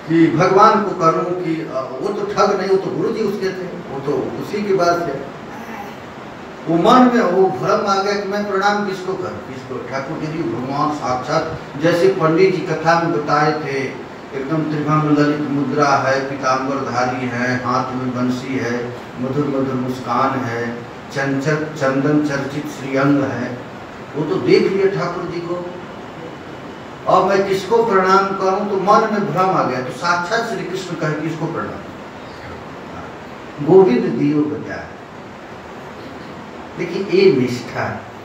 कि भगवान को करूं कि वो तो ठग नहीं, वो तो गुरु जी उसके थे, वो तो उसी के बाद थे। वो मन में वो भ्रम आ गया कि मैं प्रणाम किसको करूं, किसको। ठाकुर जी भगवान साक्षात जैसे पंडित जी कथा में बताए थे, एकदम त्रिभंग ललित मुद्रा है, पीताम्बरधारी है, हाथ में बंसी है, मधुर मधुर मुस्कान है, चंचल चंदन चर्चित श्रीअंग है। वो तो देख लिया ठाकुर जी को, और मैं किसको प्रणाम करूं, तो मन में भ्रम आ गया। तो साक्षात श्री कृष्ण कहे किसको प्रणाम, गोविंद दियो बजाय। देखिए ये निष्ठा,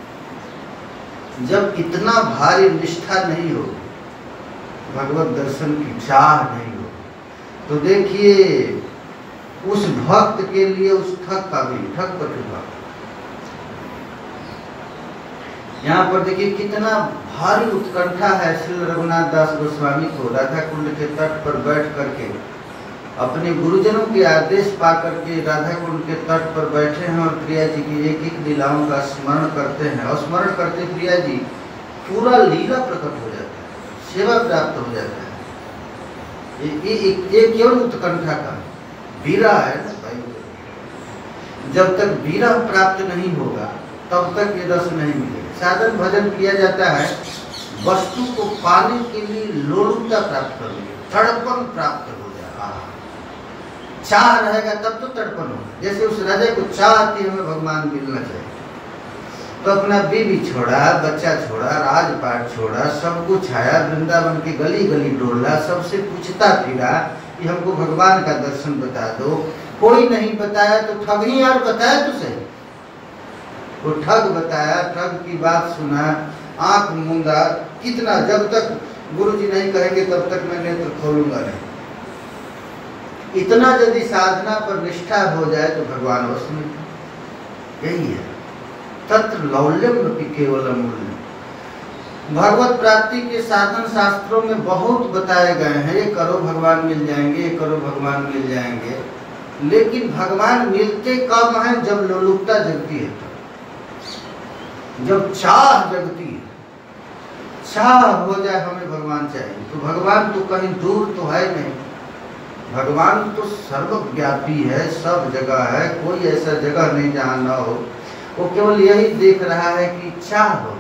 जब इतना भारी निष्ठा नहीं हो, भगवत दर्शन की चाह नहीं हो, तो देखिए उस भक्त के लिए उस ठग का भी ठग पर ठगा। यहाँ पर देखिए कितना भारी उत्कंठा है श्री रघुनाथ दास गोस्वामी को। राधा कुंड के तट पर बैठ करके अपने गुरुजनों के आदेश पा करके राधा कुंड के तट पर बैठे हैं और प्रिया जी की एक एक लीलाओं का स्मरण करते हैं। और स्मरण करते प्रिया जी पूरा लीला प्रकट हो जाता है, सेवा प्राप्त हो जाता है। ये केवल उत्कंठा का वीरा है ना भाई। जब तक वीरा प्राप्त नहीं होगा तब तक ये रस नहीं मिलेगा। साधन भजन किया जाता है वस्तु को पाने के लिए लोलुपता प्राप्त करने, तड़पन प्राप्त हो जाए। चाह रहेगा तब तो तड़पन होगा। जैसे उस राजा को चाह आती है हमें भगवान मिलना चाहिए, तो अपना बीवी छोड़ा, बच्चा छोड़ा, राजपाट छोड़ा, सब कुछ आया, वृंदावन की गली गली डोला, सबसे पूछता फिरा कि हमको भगवान का दर्शन बता दो। कोई नहीं बताया तो ठग ही यार बताया तो सही। वो ठग बताया, ठग की बात सुना, आंख मूंदा कितना, जब तक गुरुजी नहीं कहेंगे तब तक मैं नेत्र खोलूंगा नहीं। इतना यदि साधना पर निष्ठा हो जाए तो भगवान वश में। यही है तत्र लौल्यम केवलम मूल्य। भगवत प्राप्ति के साधन शास्त्रों में बहुत बताए गए हैं, ये करो भगवान मिल जाएंगे, ये करो भगवान मिल जाएंगे। लेकिन भगवान मिलते कब हैं, जब लोलुपता जगती है, जब चाह जगती है, चाह हो जाए हमें भगवान चाहिए। तो भगवान तो कहीं दूर तो है नहीं, भगवान तो सर्वव्यापी है, सब जगह है, कोई ऐसा जगह नहीं जहाँ न हो। वो केवल यही देख रहा है कि चाह हो।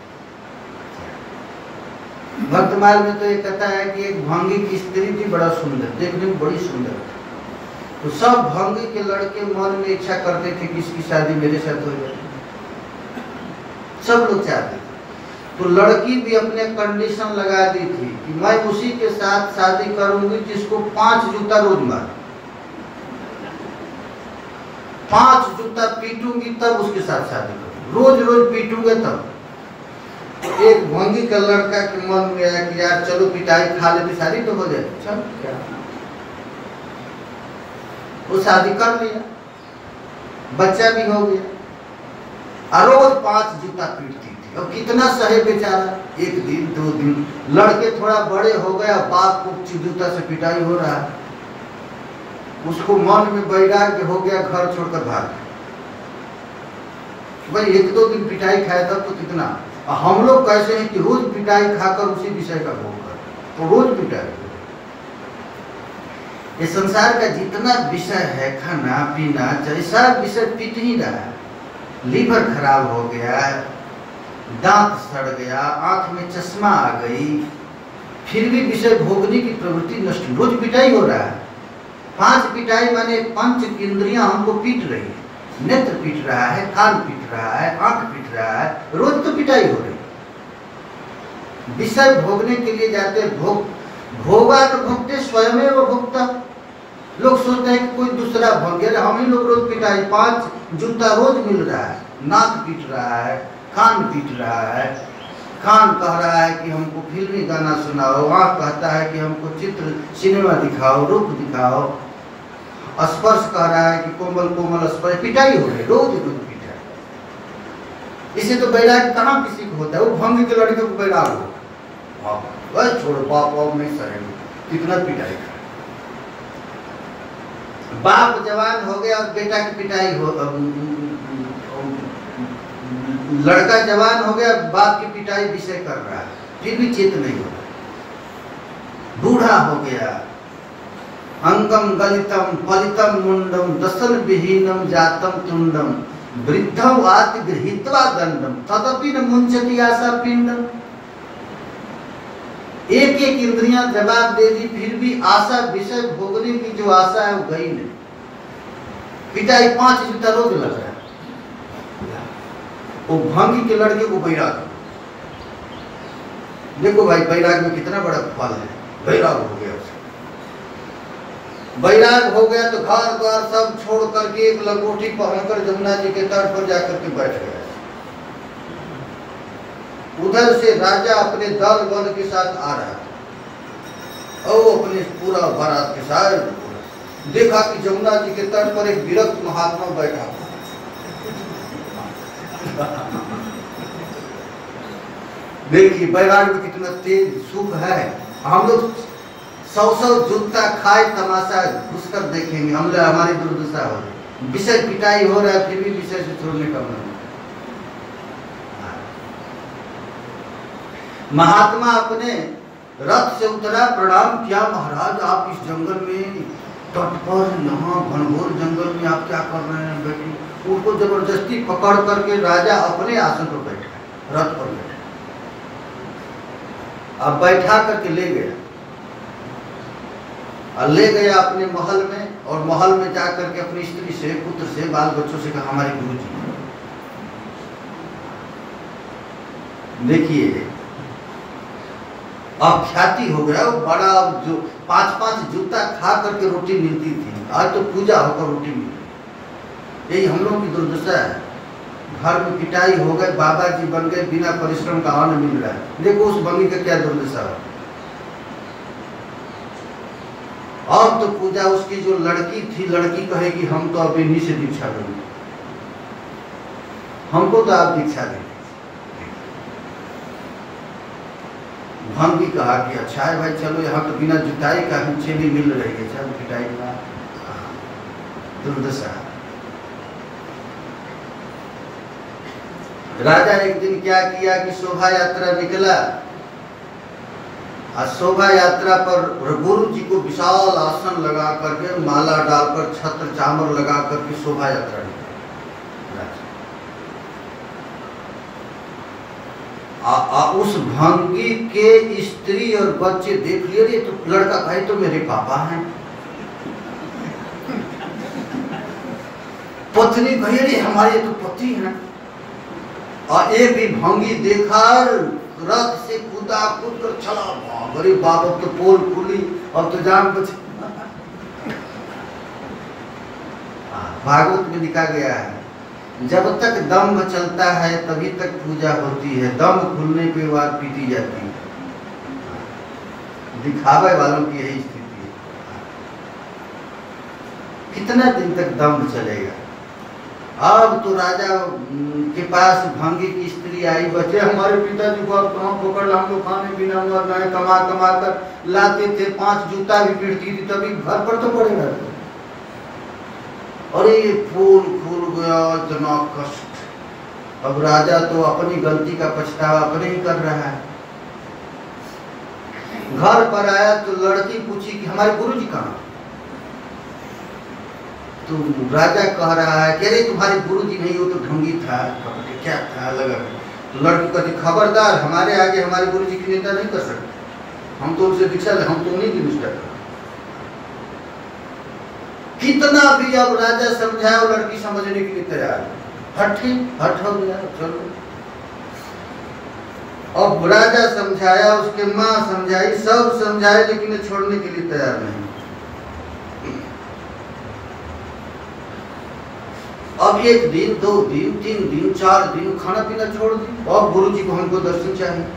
वर्तमान में तो ये कहता है कि एक भंगी की स्त्री थी, बड़ा सुंदर, देखने में बड़ी सुंदर। तो सब भंगी के लड़के मन में इच्छा करते थे कि इसकी शादी मेरे साथ हो जाए, सब लोग चाहते थे। तो लड़की भी अपने कंडीशन लगा दी थी कि मैं उसी के साथ शादी करूंगी जिसको 5 जूता रोज मार, 5 जूता पीटूंगी तब उसके साथ शादी करूंगी, रोज रोज पीटूंगे तब। तो एक भंगी का लड़का के मन में आया कि यार चलो पिटाई खा लेते, शादी तो हो जाए। चल क्या, वो शादी कर लिया, बच्चा भी हो गया, और रोज 5 जूता पीटती थी। और कितना सहे बेचारा, 1 दिन 2 दिन, लड़के थोड़ा बड़े हो गया, बाप को जूता से पिटाई हो रहा है, उसको मन में वैराग्य हो गया, घर छोड़कर भाग। भाई 1-2 दिन पिटाई खाया तब तो कितना। हम लोग कैसे हैं कि रोज पिटाई खाकर उसी विषय का भोग कर, तो रोज पिटाई। ये संसार का जितना विषय है, खाना पीना जैसा विषय पीट ही रहा है। लीवर खराब हो गया, दांत सड़ गया, आंख में चश्मा आ गई, फिर भी विषय भोगने की प्रवृत्ति नष्ट। रोज पिटाई हो रहा है। 5 पिटाई माने 5 इंद्रियां हमको पीट रही है, नेत्र पीट रहा है, कान पीट रहा है, आंख पीट रहा है, रोज तो पिटाई हो रही। विषय भोगने के लिए जाते, भोगा तो भोगते स्वयं वो भोगता। लोग सोचते हैं कि कोई दूसरा भोग गया, हम ही लोग रोज पिटाई, 5 जूता रोज मिल रहा है, नाक पीट रहा है, कान पीट रहा है। कान कह रहा है कि हमको फिल्मी गाना सुनाओ, आँख कहता है कि हमको चित्र सिनेमा दिखाओ, रूप दिखाओ, स्पर्श कह रहा है कि कोमल कोमल स्पर्श। पिटाई हो रही, रोज रोज पिटाई। इसे तो बैराग कहाँ किसी को होता है, वो भंग के लड़के को बैराग हो, बस छोड़ो बाप नहीं सहेंगे, कितना पिटाई का। बाप जवान हो गया और बेटा की पिटाई हो, लड़का जवान हो गया, बाप की पिटाई विषय कर रहा है, फिर भी चेत नहीं हो रहा। बूढ़ा हो गया, अंगम गलितम फलितम मुंडम दसन विहीनम जातम तुंडम वृद्धम वाति गृहीत्वा दंडम तदपि न मुंचति आशा पिंडम। एक एक इंद्रियां जवाब दे दी, फिर भी आशा विषय भोगने की जो आशा है वो गई नहीं। पिताई 5 जूता रोज लग रहा है, वो भंगी के लड़के को बैराग। देखो भाई बैराग में कितना बड़ा फल है, बैराग हो गया उसे। बैराग हो गया तो घर द्वार सब छोड़ करके एक लंगोटी पहनकर जमुना जी के तट पर जाकर के बैठ गया। उधर से राजा अपने दल बल के साथ आ रहा था और वो अपने पूरा बारात के साथ देखा कि जमुना जी के तट पर एक विरक्त महात्मा बैठा हुआ। देखिए बैराग में कितना तेज सुख है। हम लोग 100 जूता खाए तमाशा घुस कर देखेंगे, हम लोग हमारी दुर्दशा हो रही, विषय पिटाई हो रहा है फिर भी विषय से छोड़ने का मन। महात्मा अपने रथ से उतरा, प्रणाम किया, महाराज आप इस जंगल में तट पर यहाँ घनघोर जंगल में आप क्या कर रहे हैं बेटी। उनको जबरदस्ती पकड़ करके राजा अपने आसन पर बैठा, रथ पर बैठा, अब बैठा करके ले गया और ले गया अपने महल में। और महल में जाकर के अपनी स्त्री से, पुत्र से, बाल बच्चों से कहा हमारे गुरु जी देखिए अब ख्याति हो गया, वो बड़ा जो 5-5 जूता खा करके रोटी मिलती थी, आज तो पूजा होकर रोटी मिली। यही हम लोगों की दुर्दशा है। घर में पिटाई हो गए, बाबा जी बन गए, बिना परिश्रम का अन्न मिल रहा है। देखो उस बंगी का क्या दुर्दशा है। और तो पूजा, उसकी जो लड़की थी, लड़की कहेगी हम तो अब इन्हीं से दीक्षा लेंगे, हमको तो आप दीक्षा दें। भंगी कहा कि अच्छा है भाई चलो, यहाँ तो बिना जुताई का नीचे भी मिल रही है, चल पिटाई का दुर्दशा। राजा एक दिन क्या किया कि शोभा यात्रा निकला और शोभा यात्रा पर गुरु जी को विशाल आसन लगा करके, माला डालकर, छत्र चामर लगा करके शोभा यात्रा निकला। उस भंगी के स्त्री और बच्चे देख लिए, रे तो लड़का भाई तो मेरे पापा हैं। पत्नी कही रे हमारे तो पति हैं। और एक भी भंगी देखा, रथ से कूदा, कूद कर चला, अरे बाबा तो पोल खुली, अब तो जान बच। भागवत में लिखा गया है जब तक दम्भ चलता है तभी तक पूजा होती है, दम खुलने के बाद पीटी जाती है। दिखावे वालों की यही स्थिति है। कितना दिन तक दम्भ चलेगा। अब तो राजा के पास भंगी की स्त्री आई, बच्चे हमारे पिताजी को अब कहाँ पकड़, हम लोग खाने पीना मरना कमा कमा कर लाते थे, 5 जूता भी पीटती थी, तभी घर पर तो पड़ेगा। अरे ये फूल फूल गया, इतना कष्ट। अब राजा तो अपनी गलती का पछतावा अपने ही कर रहा है। घर पर आया तो लड़की पूछी कि हमारे गुरुजी कहाँ। तो राजा कह रहा है कि अरे तुम्हारे गुरुजी नहीं, वो तो ढंगी था, क्या था लगा। तो लड़की कहती खबरदार, हमारे आगे हमारे गुरुजी की निंदा नहीं कर सकते, हम तो उनसे दीक्षा ले, हम तो उन्हीं की निष्ठा कर। कितना भी अब राजा समझाया, वो लड़की समझने के लिए तैयार है। हट हो गया, चलो। अब राजा समझाया, उसके माँ समझाई, सब समझाए, लेकिन छोड़ने के लिए तैयार नहीं। अब 1 दिन, 2 दिन, 3 दिन, 4 दिन खाना पीना छोड़ दी। और गुरुजी को हमको दर्शन चाहिए।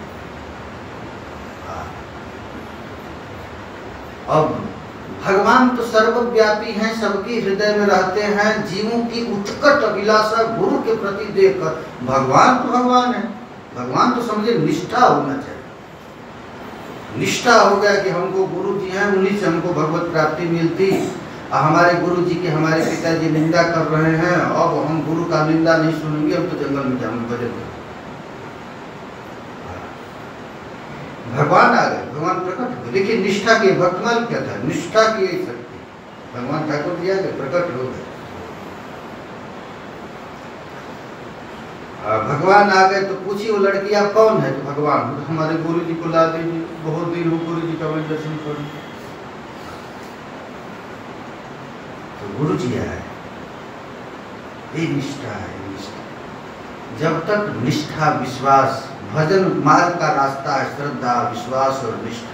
अब भगवान तो सर्वव्यापी हैं, सबके हृदय में रहते हैं। जीवों की उत्कट अभिलाषा गुरु के प्रति देखकर, भगवान तो भगवान है, भगवान तो समझे निष्ठा होना चाहिए। निष्ठा हो गया कि हमको गुरु जी हैं, उन्हीं से हमको भगवत प्राप्ति मिलती। हमारे गुरु जी के हमारे पिताजी निंदा कर रहे हैं, अब हम गुरु का निंदा नहीं सुनेंगे, हम तो जंगल में जाएंगे भजन। भगवान आ गए, भगवान प्रकट हुए। देखिए निष्ठा की भक्तमाल क्या था, निष्ठा की यही शक्ति, भगवान ठाकुर जी आ गए, प्रकट हो गए। भगवान आ गए तो पूछी वो लड़की आप कौन है? तो भगवान, हमारे गुरु जी को ला दीजिए, बहुत दिन हो गुरु जी का मैं दर्शन करूं। तो गुरु जी आए, ये निष्ठा है, निष्ठा। जब तक निष्ठा विश्वास, भजन मार्ग का रास्ता है श्रद्धा विश्वास और निष्ठा,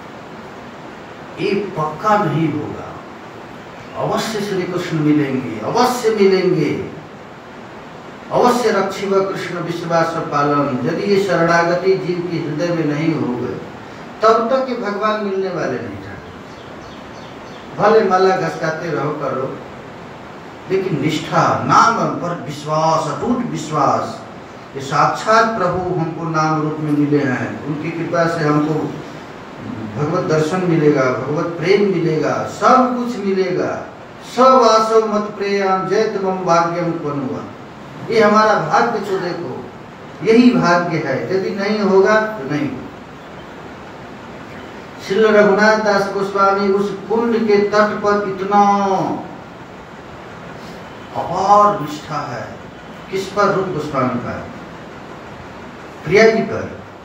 ये पक्का नहीं होगा। अवश्य श्री कृष्ण मिलेंगे, अवश्य मिलेंगे, अवश्य रक्षिव कृष्ण विश्वास पालन। यदि ये शरणागति जीव के हृदय में नहीं हो गए तब तक ये भगवान मिलने वाले नहीं थे। भले माला घसकाते रहो करो, लेकिन निष्ठा, नाम पर विश्वास, अटूट विश्वास, ये साक्षात प्रभु हमको नाम रूप में मिले हैं, उनकी कृपा से हमको भगवत दर्शन मिलेगा, भगवत प्रेम मिलेगा, सब कुछ मिलेगा। सब आसव मत प्रेम जय तम भाग्यम कनुआ, ये हमारा भाग्य तो देखो, यही भाग्य है। यदि नहीं होगा तो नहीं। श्री रघुनाथ दास गोस्वामी उस कुंड के तट पर इतना अपार निष्ठा है। किस पर? रूप गोस्वामी पर, प्रिया जी पर।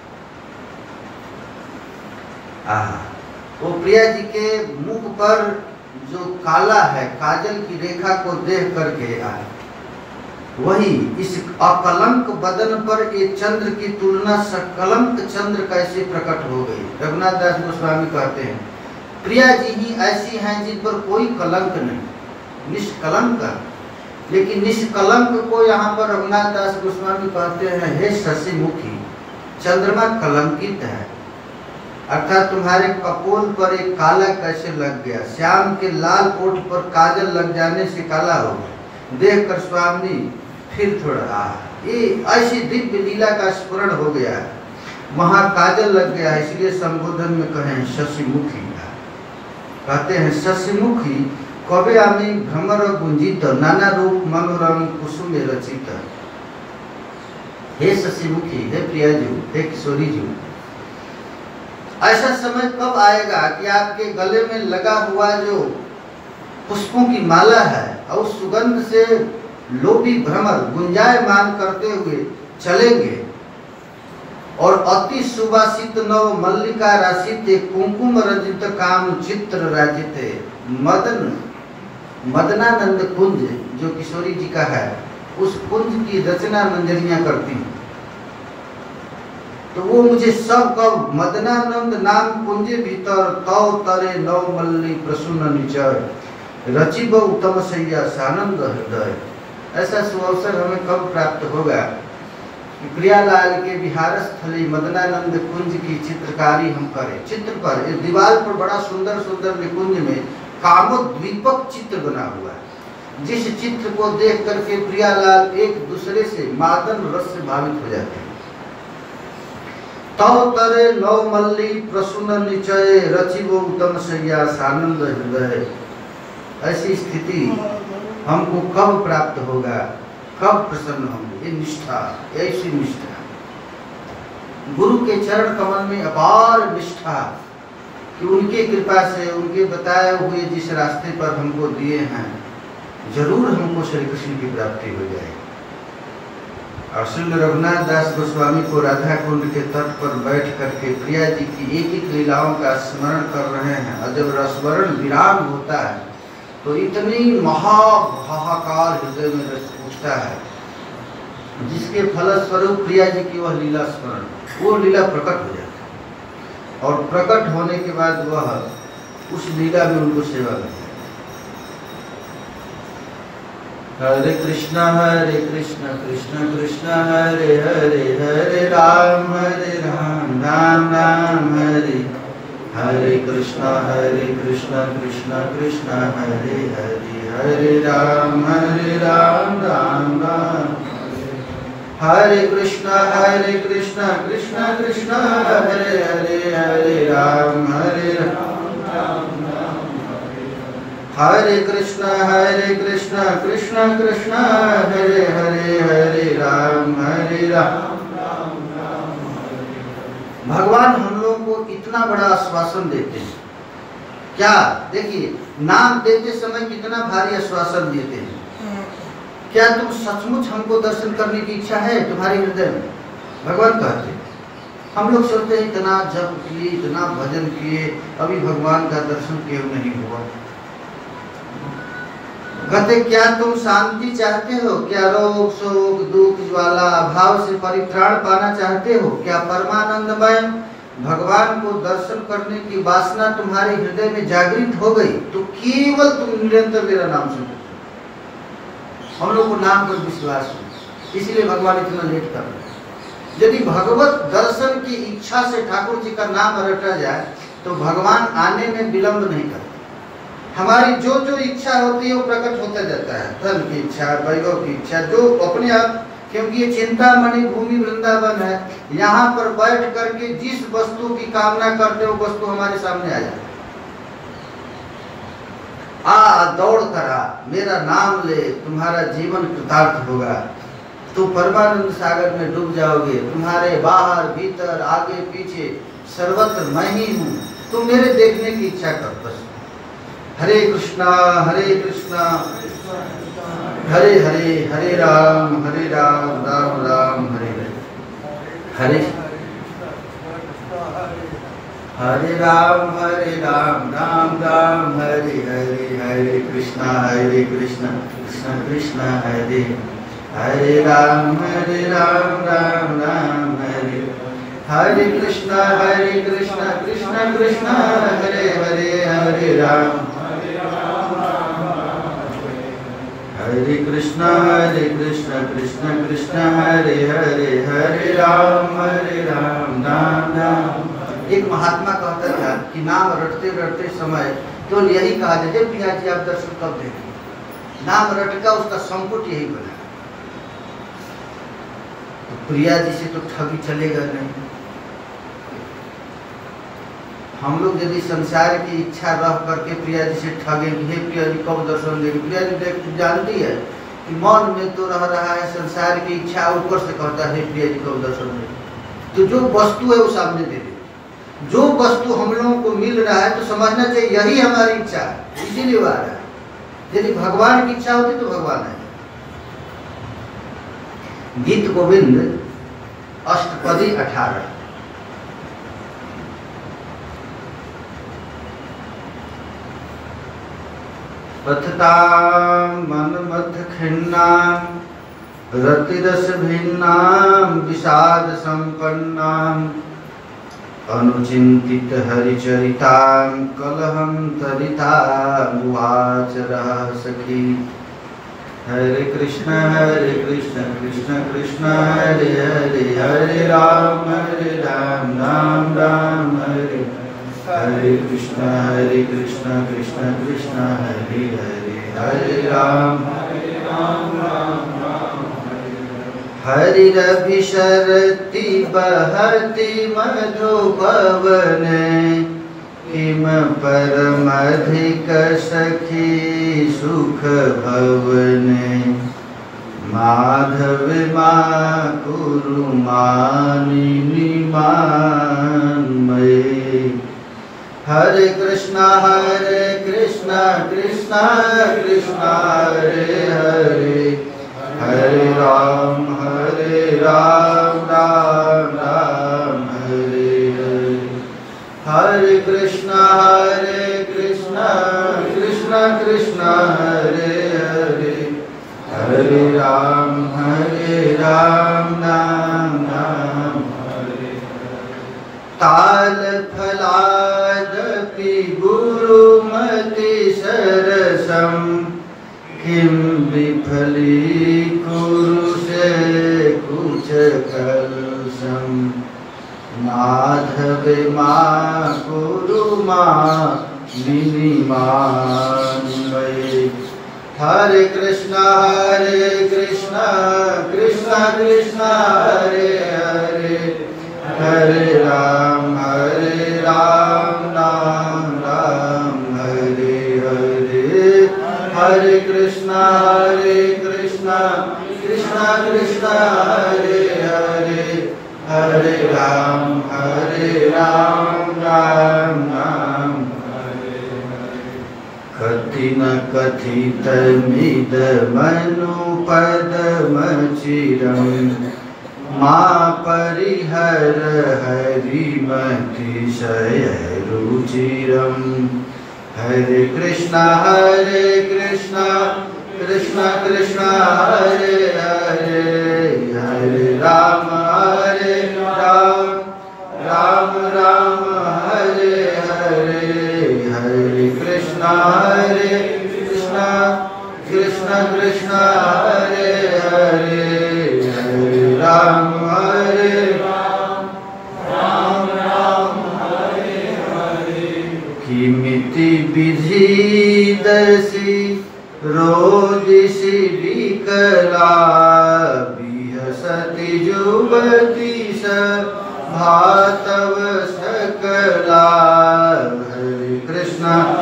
वो प्रिया जी के मुख पर जो काला है, काजल की रेखा को देख करके आए, वही इस अकलंक बदन पर ये चंद्र की तुलना सकलंक चंद्र कैसे प्रकट हो गई। रघुनाथ दास गोस्वामी कहते हैं प्रिया जी ही ऐसी हैं जिन पर कोई कलंक नहीं, निष्कलंक। लेकिन निष्कलंक को यहाँ पर रघुनाथ दास गोस्वामी कहते हैं हे शशिमुखी, चंद्रमा कलंकित है, अर्थात तुम्हारे कपोल पर एक काला कैसे लग गया, श्याम के लाल ओठ पर काजल लग जाने से काला हो गया। देख कर स्वामी फिर थोड़ा ये ऐसी दिव्य लीला का स्मरण हो गया, वहां काजल लग गया, इसलिए संबोधन में कहें शशिमुखी। कहते हैं शशिमुखी कबे आमी भ्रमर गुंजित, नाना रूप मनोरम कुसुम रचित। हे शशिमुखी, हे प्रिया जी, हे किशोरी जी, ऐसा समय कब आएगा कि आपके गले में लगा हुआ जो पुष्पों की माला है और उस सुगंध से लोभी भ्रमर गुंजायमान करते हुए चलेंगे, और अति सुवासित नव मल्लिका राशित कुंकुम रजित काम चित्र राजित मदनानंद कुंज जो किशोरी जी का है, उस कुंज की रचना मंजरियां करती हैं। तो वो मुझे सब कब मदनानंद नाम कुंजे भीतर तव तरे नव मल्ली प्रसून निचर रचिब उत्तम सैया सानंद हृदय। ऐसा सुअवसर हमें कब प्राप्त होगा कि प्रियालाल के विहार स्थली मदनानंद कुंज की चित्रकारी हम करें। चित्र पर दीवार पर बड़ा सुंदर सुंदर निकुंज में कामोद्दीपक चित्र बना हुआ है, जिस चित्र को देख करके प्रियालाल एक दूसरे से मादन रस से भावित हो जाते हैं। तव तरे नव मल्ली प्रसून निचय रचिब उत्तम सैया सानंद हृदय। ऐसी स्थिति हमको कब प्राप्त होगा, कब प्रसन्न होंगे? ये निष्ठा, ऐसी निष्ठा, गुरु के चरण कमल में अपार निष्ठा कि उनके कृपा से, उनके बताए हुए जिस रास्ते पर हमको दिए हैं, जरूर हमको श्री कृष्ण की प्राप्ति हो जाएगी। और श्री रघुनाथ दास गोस्वामी को राधा कुंड के तट पर बैठ करके प्रिया जी की एक एक लीलाओं का स्मरण कर रहे हैं, और जब रसवरण विराम होता है तो इतनी महाहाकार हृदय में उठता है, जिसके फलस्वरूप प्रिया जी की वह लीला स्मरण, वो लीला प्रकट हो जाती है, और प्रकट होने के बाद वह उस लीला में उनको सेवा करते हैं। हरे कृष्णा कृष्ण कृष्ण हरे हरे, हरे राम राम राम हरे हरे। कृष्णा कृष्ण कृष्ण हरे हरे, हरे राम राम राम हरे। कृष्णा कृष्ण कृष्ण हरे हरे, हरे राम हरे। कृष्णा कृष्ण कृष्ण हरे हरे, हरे राम भगवान हम लोगों को इतना बड़ा आश्वासन देते हैं। क्या देखिए, नाम देते समय कितना भारी आश्वासन देते हैं। क्या तुम सचमुच हमको दर्शन करने की इच्छा है तुम्हारे हृदय में? भगवान कहते हैं। हम लोग सोचते हैं इतना जप किए, इतना भजन किए, अभी भगवान का दर्शन क्यों नहीं हुआ। कहते क्या तुम शांति चाहते हो? क्या रोग शोक दुख ज्वाला अभाव से परित्राण पाना चाहते हो? क्या परमानंदमय भगवान को दर्शन करने की वासना तुम्हारे हृदय में जागृत हो गई तो केवल तुम निरंतर मेरा नाम सुनो। हम लोग को नाम पर विश्वास हो, इसीलिए भगवान इतना लेट कर रहे हैं। यदि भगवत दर्शन की इच्छा से ठाकुर जी का नाम रटा जाए तो भगवान आने में विलंब नहीं करते। हमारी जो जो इच्छा होती है वो प्रकट होता जाता है। धन की इच्छा, वैभव की इच्छा, जो अपने आप, क्योंकि ये चिंतामणि भूमि वृंदावन है, यहाँ पर बैठ करके जिस वस्तु की कामना करते हो वस्तु हमारे सामने आ जाए। दौड़ करा, मेरा नाम ले, तुम्हारा जीवन कृतार्थ होगा। तो परमानंद सागर में डूब जाओगे। तुम्हारे बाहर भीतर आगे पीछे सर्वत्र मैं ही हूँ। तुम मेरे देखने की इच्छा कर बस। हरे कृष्णा हरे हरे, हरे राम राम राम हरे हरे, हरे राम राम राम हरे हरे, हरे कृष्णा कृष्णा कृष्णा हरे हरे, राम राम राम हरे हरे, कृष्णा कृष्णा कृष्णा हरे हरे, हरे राम हरे कृष्णा कृष्णा कृष्णा हरे हरे, हरे राम राम राम। एक महात्मा कहता था कि नाम रटते रटते समय तो यही कहा जाए, प्रिया जी आप दर्शन कब देंगे। नाम रट का उसका संपुट यही बना। तो प्रिया जी से तो ठगी चलेगा नहीं। हम लोग यदि संसार की इच्छा रह करके प्रिया जी से ठगेंगे, हे प्रिया जी कब दर्शन देंगे। प्रिया जी जानती है कि मन में तो रह रहा है संसार की इच्छा, ऊपर से कहता है प्रिया जी कब दर्शन देंगे। तो जो वस्तु है वो सामने दे दे। जो वस्तु हम लोगों को मिल रहा है तो समझना चाहिए यही हमारी इच्छा है, इसीलिए वो आ रहा है। यदि भगवान की इच्छा होती तो भगवान है। गीत गोविंद अष्टपदी 18। पथतां मनमथ खिन्नां रतिरस भिन्नां विषाद संपन्नां अनुचिंतित हरिचरितां कलहं तरितां उवाच सखी। हरे कृष्ण कृष्ण कृष्ण हरे हरे, हरे राम राम राम हरे हरे, कृष्ण कृष्ण कृष्ण हरे हरे, हरे राम राम हरिरभिशरति बहति मधुपवन, किम परमधिक सखी सुख भवन। माधव कुरु मानिनी मान्मये। हरे कृष्णा कृष्णा कृष्णा हरे हरे, हरे राम राम राम हरे हरे, हरे कृष्णा कृष्णा कृष्णा हरे हरे, हरे राम नाम हरे। ताल फलादपि गुरुमति सरसम, किं विफली कुरुषे कुछ कलशम। माधव कुरु निनिमान्वये। हरे कृष्णा कृष्णा कृष्णा हरे हरे, हरे राम राम हरे हरे, हरे कृष्णा कृष्णा कृष्णा हरे हरे, हरे राम राम राम राम हरे हरे। कथिन कथितमिद मनुपदमचिरम् मा परिहर हरिमतिशय रुचिरम्। हरे कृष्णा कृष्ण कृष्ण हरे हरे, हरे राम राम राम हरे हरे। हरे कृष्णा कृष्ण कृष्ण हरे हरे, हरे राम राम हरे हरे। किमिति विधि दसि रोदिषि विकला विहसति जुवति स भातव सकला। हरे कृष्ण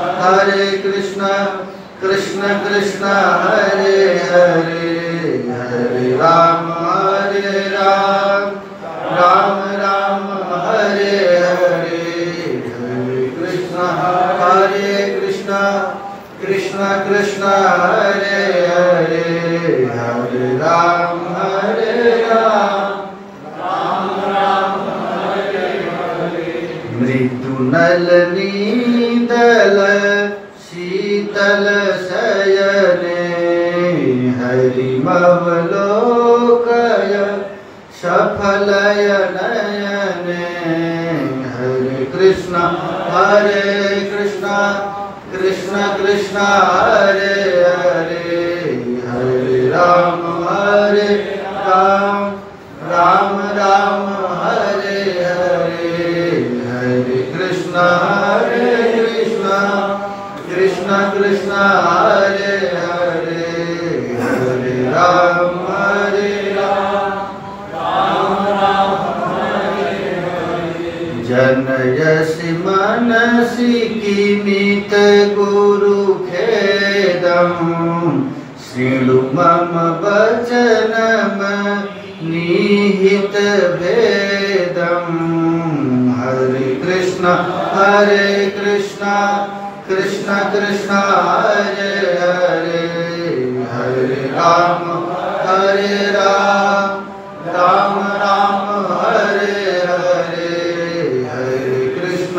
कृष्ण कृष्ण हरे हरे, हरे राम राम राम हरे हरे। हरे कृष्ण कृष्ण कृष्ण हरे हरे, हरे राम राम राम हरे हरे। मृदु नलिनीदल शीतल शयने हरिमवलोकय सफलय नयने। हरे कृष्ण कृष्ण कृष्ण हरे हरे, हरे राम राम राम हरे हरे। हरे कृष्ण कृष्ण कृष्ण हरे हरे, हरे राम राम हरे हरे। जनयसि मनसि किमित गुरु खेदम् शृणु मम वचनम निहित भेदम्। हरे कृष्ण कृष्ण कृष्ण हरे हरे, हरे राम राम राम हरे हरे। हरे कृष्ण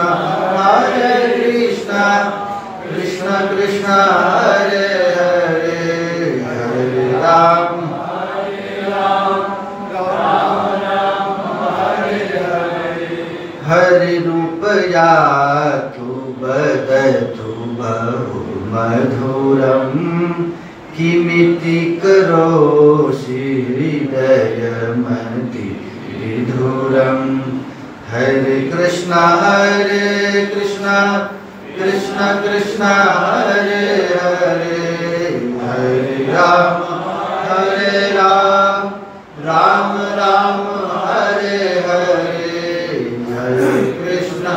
कृष्ण कृष्ण हरे हरे, हरे राम राम हरे हरे। हरि रूपया तु बदतु बहु मधुरम् किमिति करोषि हृदयमति विधुरम्। हरे कृष्ण कृष्ण कृष्ण हरे हरे, हरे राम राम राम हरे हरे। हरे कृष्ण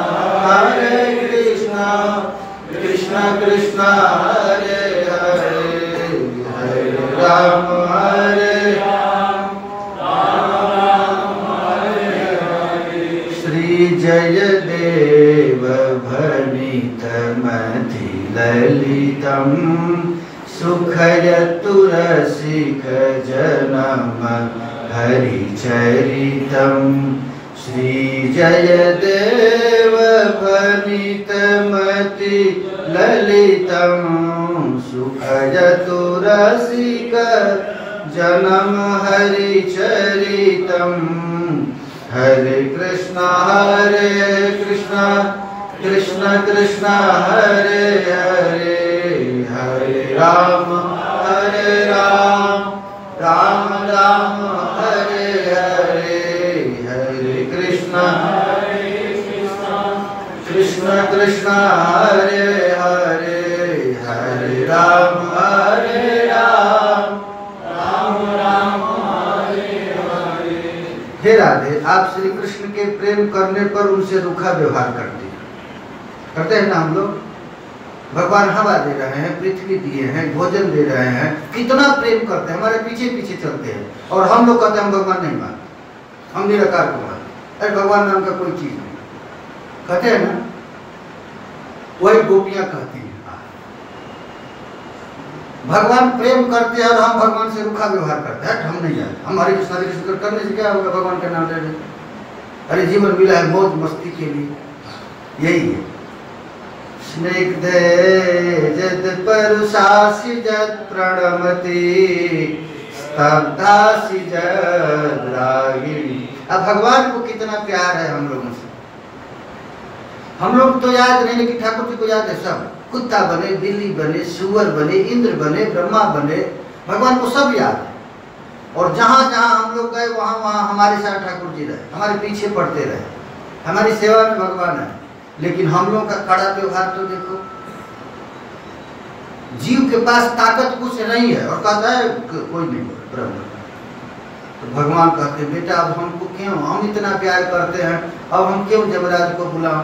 कृष्ण कृष्ण हरे हरे, हरे राम श्री जयदेव भणितमति ललितम् सुखयतु रसिक जनम हरिचरितम्। श्री जयदेव भणितमति ललितम् सुखयतु रसिक जनम हरिचरितम्। हरे कृष्ण कृष्ण कृष्ण हरे हरे, हरे राम राम राम हरे हरे। हरे कृष्ण कृष्ण कृष्ण हरे हरे, हरे राम राम राम हरे हरे। हे राधे, आप श्री कृष्ण के प्रेम करने पर उनसे रूखा व्यवहार करते हैं ना हम लोग। भगवान हवा दे रहे हैं, पृथ्वी दिए हैं, भोजन दे रहे हैं, कितना प्रेम करते हैं, हमारे पीछे पीछे चलते हैं। और हम लोग कहते हैं हम भगवान नहीं मानते, हम निराकार को मानते। अरे भगवान नाम का कोई चीज नहीं। कहते हैं ना, वही गोपियां कहती हैं। भगवान प्रेम करते हैं और हम भगवान से रूखा व्यवहार करते हैं, हम नहीं जानते। हम हरे कृष्ण करने से क्या होगा, भगवान का नाम ले लें। अरे जीवन मिला है मौज मस्ती के लिए, यही है। स्निग्धे जद परुषासि जद प्रणमति स्तब्धासि जद रागिणी। अब भगवान को कितना प्यार है हम लोगों से। हम लोग तो याद नहीं, लेकिन ठाकुर जी को याद है सब। कुत्ता बने, बिल्ली बने, सुअर बने, इंद्र बने, ब्रह्मा बने, भगवान को सब याद है। और जहाँ जहाँ हम लोग गए वहाँ वहाँ हमारे साथ ठाकुर जी रहे, हमारे पीछे पड़ते रहे, हमारी सेवा में भगवान है। लेकिन हम लोग का कड़ा व्यवहार तो देखो। जीव के पास ताकत कुछ नहीं है और कहता है कोई नहीं ब्रह्म। तो भगवान कहते हैं बेटा अब हमको क्यों, हम इतना प्यार करते हैं, अब हम क्यों जमराज को बुलाओ।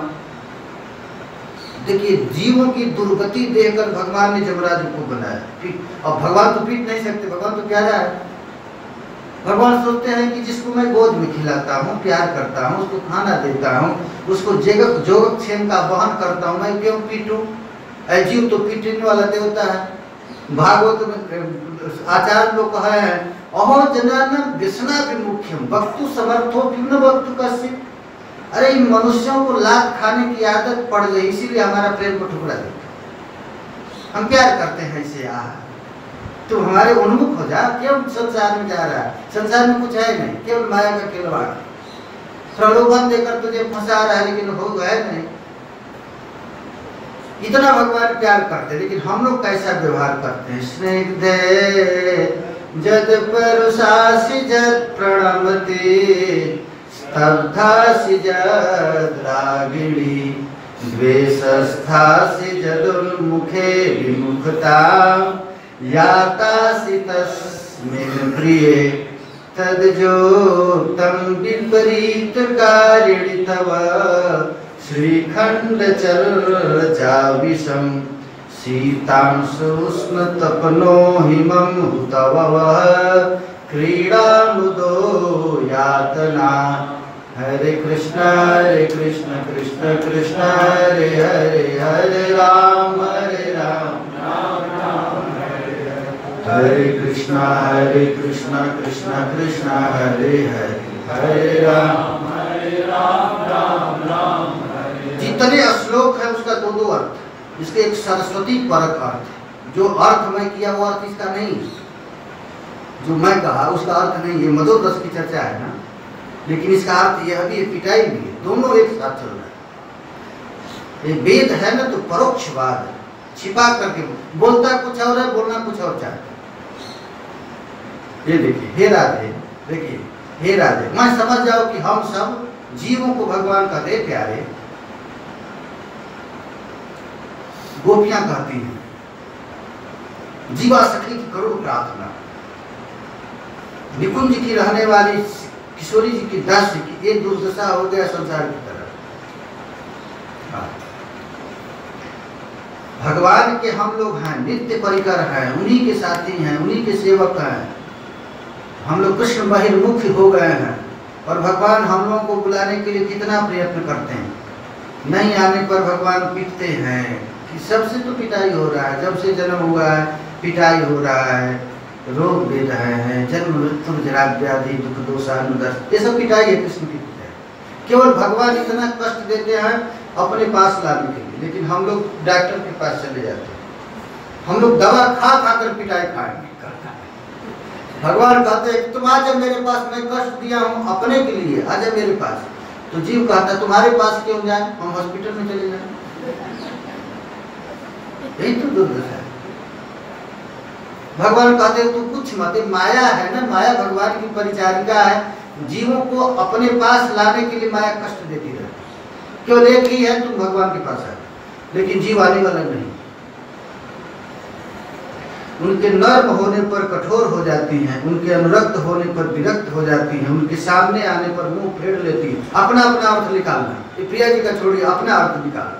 देखिए जीवों की दुर्गति देखकर भगवान ने जमराज को बनाया। अब भगवान तो पीट नहीं सकते, भगवान तो प्यारा है। भगवान सोचते हैं कि जिसको मैं गोद में खिलाता हूँ, प्यार करता हूँ, उसको खाना देता हूँ, उसको जोगक्षेम का वहन करता हूँ, मैं क्यों पीटूं। जीव तो पीटने वाला देवता है। भागवत में आचार्य लोग कहे हैं अहो जनाना व्यसना विमुख्यम वक्तु समर्थो विघ्न वक्तु कस्य। अरे इन मनुष्यों को लात खाने की आदत पड़ गई, इसीलिए हमारा प्रेम को ठुकरा देते। हम प्यार करते हैं इसे, तो हमारे उन्मुख हो जा। क्यों संसार में जा रहा है, संसार में कुछ है नहीं, केवल माया का खिलवाड़। प्रलोभन देकर तुझे फंसा रहा है, लेकिन हो गए नहीं। इतना भगवान प्यार करते, लेकिन हम लोग कैसा व्यवहार करते हैं। स्निग्धे जद परुषासि जद प्रणमति स्तब्धासि जद रागिणी द्वेषस्थासि जदुन्मुखे विमुखता यातासि तस्मिन् प्रिये तद्योक्तं विपरीतकारिणि तव श्रीखण्डचर्चा विषं शीतांशुष्णतपनो हिमं हुतवः क्रीडानुदो यातना। हरे कृष्ण कृष्ण कृष्ण हरे हरे, हरे राम राम राम हरे कृष्ण कृष्ण कृष्ण हरे हरे, हरे राम राम राम। जितने श्लोक है उसका दो दो अर्थ, इसके एक सरस्वती परक अर्थ। जो अर्थ मैं किया वो अर्थ इसका नहीं, जो मैं कहा उसका अर्थ नहीं। ये मधुर रस की चर्चा है ना, लेकिन इसका अर्थ यह भी है, पिटाई भी है, दोनों एक साथ चल रहा है। ये वेद है ना तो परोक्षवाद है, छिपा करके बोलता कुछ और है, बोलना कुछ और चाहता है। ये देखिए हे राधे, देखिए हे राधे, मैं समझ जाओ कि हम सब जीवों को भगवान कहते प्यारे। गोपियां कहती हैं जीवा सखी की करोड़ प्रार्थना। निकुंज की रहने वाली किशोरी जी की दासी की एक दुर्दशा हो गया संसार की तरफ। भगवान के हम लोग हैं, नित्य परिकर हैं, उन्हीं के साथी हैं, उन्हीं के सेवक हैं। हम लोग कृष्ण बहिर्मुख हो गए हैं और भगवान हम लोगों को बुलाने के लिए कितना प्रयत्न करते हैं। नहीं आने पर भगवान पीटते हैं कि सबसे तो पिटाई हो रहा है, जब से जन्म हुआ है पिटाई हो रहा है, रोग दे रहे हैं, जन्म मृत्यु जरा व्याधि दुख दोषानुदर्श, ये सब पिटाई है, कृष्ण की पिटाई। केवल भगवान इतना कष्ट देते हैं अपने पास लाने के लिए, लेकिन हम लोग डॉक्टर के पास चले जाते हैं। हम लोग दवा खा कर पिटाई खाएंगे। भगवान कहते हैं तुम आ जाओ मेरे पास, मैं कष्ट दिया हूँ अपने के लिए, आ जाओ मेरे पास। तो जीव कहता है तुम्हारे पास क्यों जाए, हम हॉस्पिटल में चले जाए। यही तो दुर्दशा है। भगवान कहते हैं तू कुछ मत, माया है ना, माया भगवान की परिचारिका है। जीवों को अपने पास लाने के लिए माया कष्ट देती रहती है। केवल एक ही है, तुम भगवान के पास आए, लेकिन जीव आने वाला नहीं। उनके नर्म होने पर कठोर हो जाती हैं, उनके अनुरक्त होने पर विरक्त हो जाती हैं, उनके सामने आने पर मुंह फेर लेती हैं। अपना अपना अर्थ निकालना, ये प्रिया जी का छोड़िए, अपना अर्थ निकालना।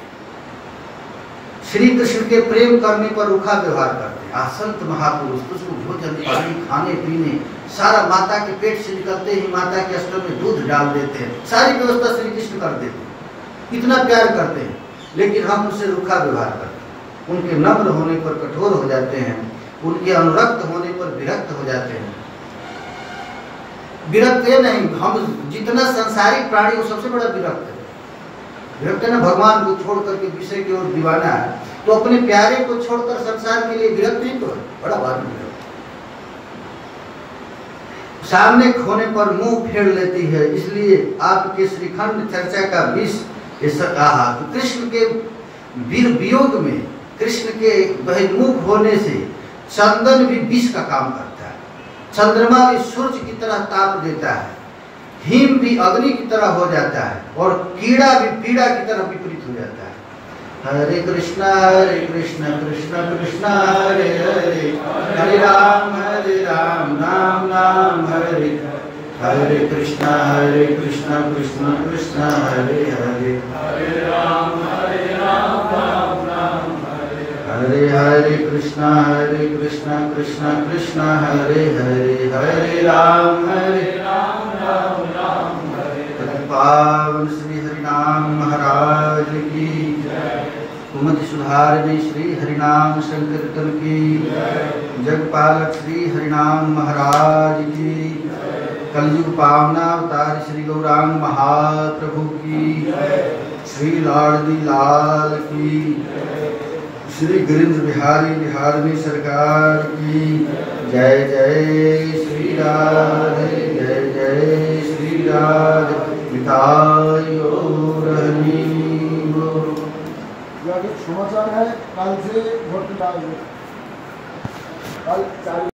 श्री कृष्ण के प्रेम करने पर रूखा व्यवहार करते हैं। संत महापुरुष उसको भोजन पानी खाने पीने सारा माता के पेट से निकलते ही माता के स्तन में दूध डाल देते हैं, सारी व्यवस्था श्री कृष्ण कर देते हैं। इतना प्यार करते हैं, लेकिन हम उनसे रूखा व्यवहार करते हैं। उनके नम्र होने पर कठोर हो जाते हैं, उनके अनुरक्त होने पर विरक्त हो जाते हैं। विरक्त ये नहीं, हम जितना संसारिक प्राणी वो सबसे बड़ा विरक्त है। विरक्त है ना, भगवान को छोड़ करके विषय की ओर दीवाना है, तो अपने प्यारे को छोड़कर संसार के लिए विरक्त ही तो है, बड़ा बात विरक्त। सामने खोने पर मुंह फेर लेती है, इसलिए आपके श्रीखंड चर्चा का विष कहा। तो कृष्ण के वीर वियोग में, कृष्ण के बहिर्मुख होने से चंदन भी विष का काम करता है, चंद्रमा भी सूर्य की तरह ताप देता है, हिम भी अग्नि की तरह हो जाता है, और कीड़ा भी पीड़ा की तरह विपरीत हो जाता है। हरे कृष्णा कृष्ण कृष्ण हरे हरे, हरे राम राम राम हरे हरे, कृष्णा कृष्ण कृष्ण हरे हरे, हरे राम राम राम हरे हरे, कृष्णा कृष्ण कृष्ण हरे हरे, हरे राम राम हरे। पावन श्री हरिनाम महाराज की जय। कुमति सुधारिणी श्री हरिनाम संकीर्तन की जय। जगपालक श्री हरिनाम महाराज की जय। कलयुग पावनावतार श्री गौरांग महाप्रभु की जय। श्री लाडली लाल की जय। श्री गिरिंद्र बिहारी बिहारनी सरकार की जय। जय श्री राधे, जय जय श्री राधे। मिठाई और समाचार है, कल से वोट डाल, कल 4